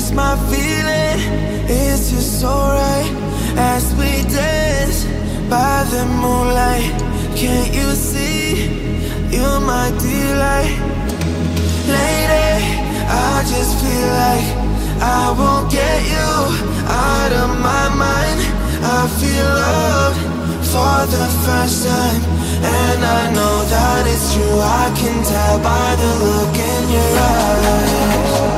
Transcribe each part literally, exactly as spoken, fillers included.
'cause my feeling is just so right as we dance by the moonlight. Can't you see, you're my delight. Lady, I just feel like I won't get you out of my mind. I feel loved for the first time, and I know that it's true. I can tell by the look in your eyes.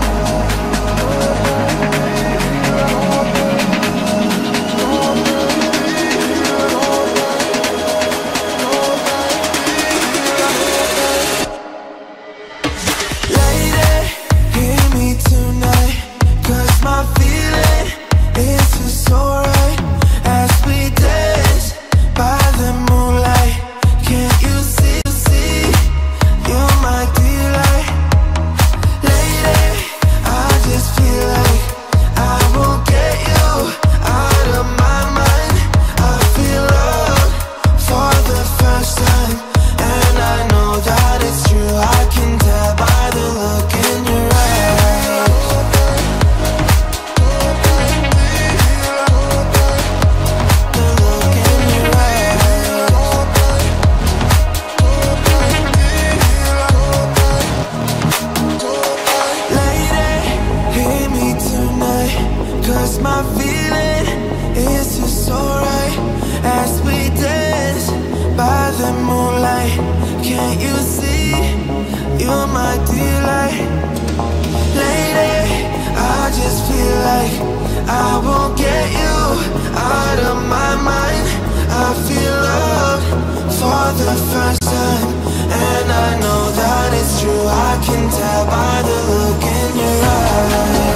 The first time, and I know that it's true. I can tell by the look in your eyes.